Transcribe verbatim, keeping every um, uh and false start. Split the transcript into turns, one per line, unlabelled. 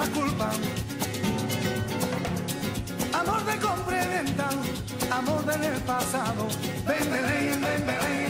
la culpa. Amor de compra y venta, amor del pasado. Ven, ven, ven, ven, ven.